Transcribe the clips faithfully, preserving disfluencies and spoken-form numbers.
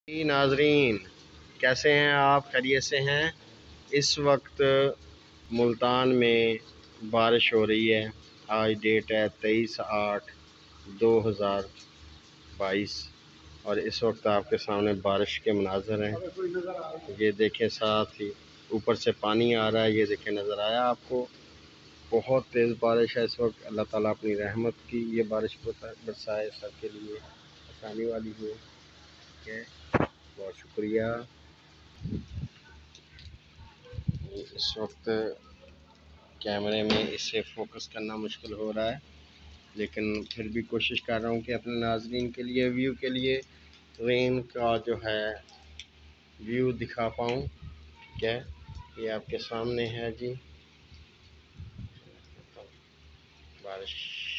جی ناظرین، کیسے ہیں آپ؟ خیریت سے ہیں؟ اس وقت ملتان میں بارش ہو رہی ہے۔ آج ڈیٹ ہے تیئیس آٹھ دو ہزار بائیس اور اس وقت آپ کے سامنے بارش کے مناظر ہیں۔ یہ دیکھیں، ساتھ ہی اوپر سے پانی آ رہا ہے، یہ دیکھیں، نظر آیا آپ کو؟ بہت تیز بارش ہے اس وقت۔ اللہ تعالیٰ اپنی رحمت کی یہ بارش برسائے، سب کے لیے آسانی والی ہو۔ بہت شکریہ۔ اس وقت کیمرے میں اسے فوکس کرنا مشکل ہو رہا ہے، لیکن پھر بھی کوشش کر رہا ہوں کہ اپنے ناظرین کے لیے ویو کے لیے رین کا جو ہے ویو دکھا پاؤں۔ ٹھیک ہے، یہ آپ کے سامنے ہے جی بارش۔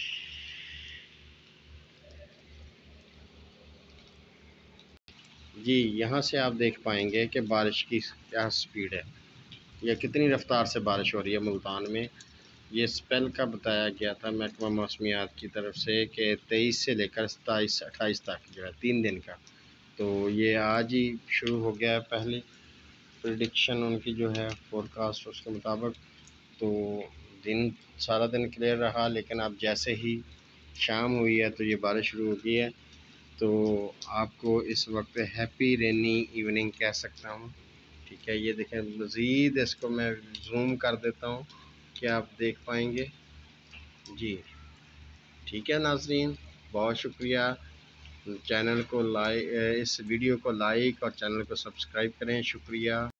جی یہاں سے آپ دیکھ پائیں گے کہ بارش کی کیا سپیڈ ہے، یا کتنی رفتار سے بارش ہو رہی ہے ملتان میں۔ یہ سپیل کا بتایا گیا تھا محکمہ موسمیات کی طرف سے کہ تیئیس سے لے کر ستائیس اٹھائیس تک جو ہے تین دن کا، تو یہ آج ہی شروع ہو گیا ہے۔ پہلی پریڈکشن ان کی جو ہے فور کاسٹ اس کے مطابق تو دن سارا دن کلیئر رہا، لیکن اب جیسے ہی شام ہوئی ہے تو یہ بارش شروع ہو گئی ہے۔ تو آپ کو اس وقت ہیپی رینی ایوننگ کہہ سکتا ہوں۔ ٹھیک ہے، یہ دیکھیں، مزید اس کو میں زوم کر دیتا ہوں کہ آپ دیکھ پائیں گے جی۔ ٹھیک ہے ناظرین، بہت شکریہ۔ چینل کو لائک اس ویڈیو کو لائک اور چینل کو سبسکرائب کریں۔ شکریہ۔